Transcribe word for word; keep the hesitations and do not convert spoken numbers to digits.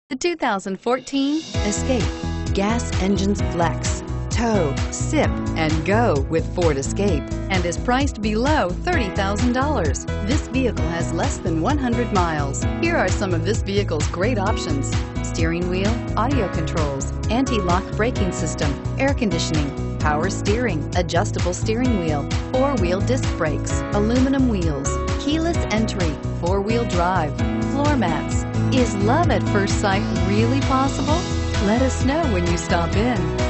The two thousand fourteen Escape. Gas engines flex, tow, sip, and go with Ford Escape, and is priced below thirty thousand dollars. This vehicle has less than one hundred miles. Here are some of this vehicle's great options: steering wheel audio controls, anti-lock braking system, air conditioning, power steering, adjustable steering wheel, four-wheel disc brakes, aluminum wheels, keyless entry, four-wheel drive, floor mats. Is love at first sight really possible? Let us know when you stop in.